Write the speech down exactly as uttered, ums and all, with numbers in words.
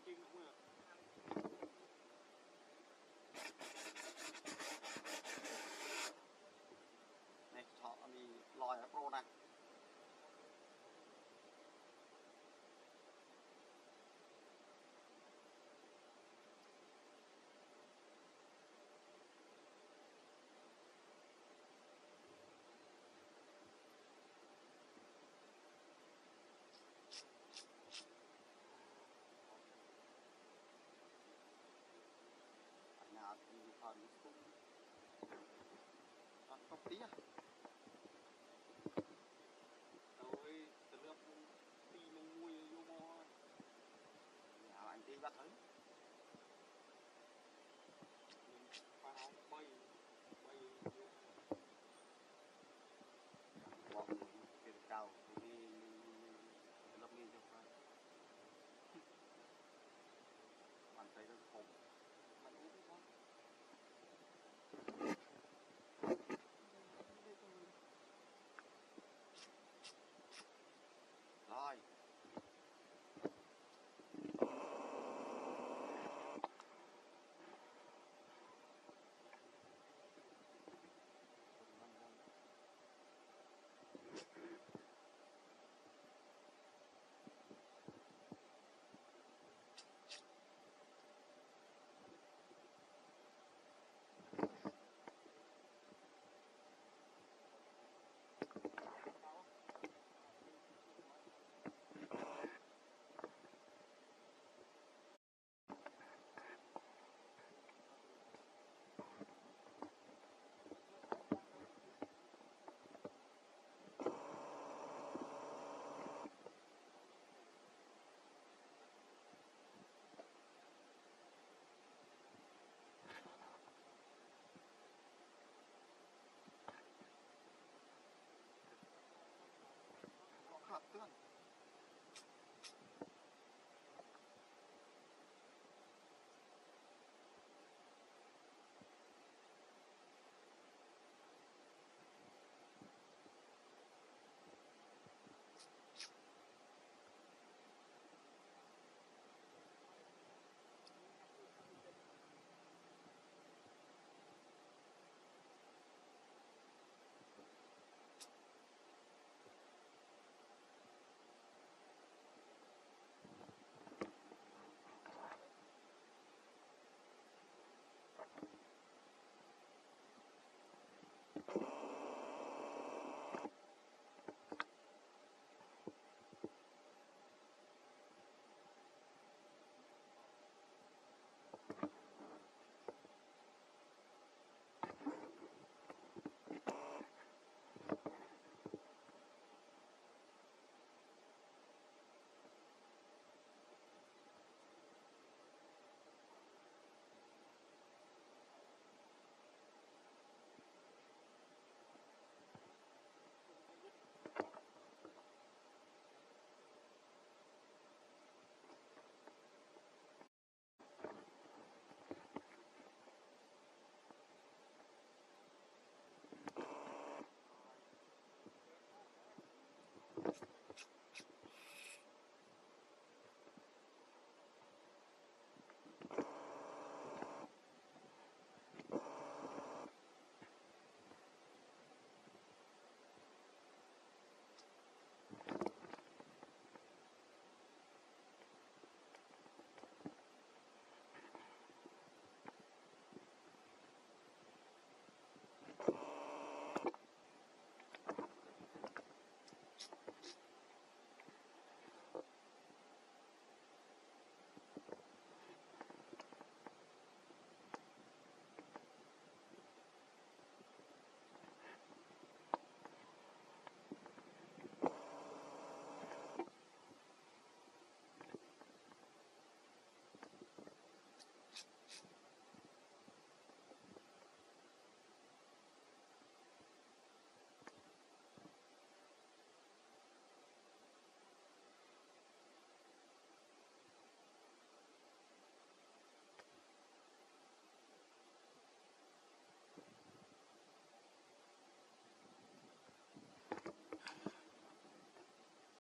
chim cũng được. Này họ đi lòi ở pro này. Nhà thì phần cũng còn không tí à. Rồi từ lúc đi lưng mui vô mò nhà anh đi bắt thấy pha áo bay bay bọn tiền cao đi lập lên cho phải bạn thấy nó khổ bạn uống cái con rồi khát tương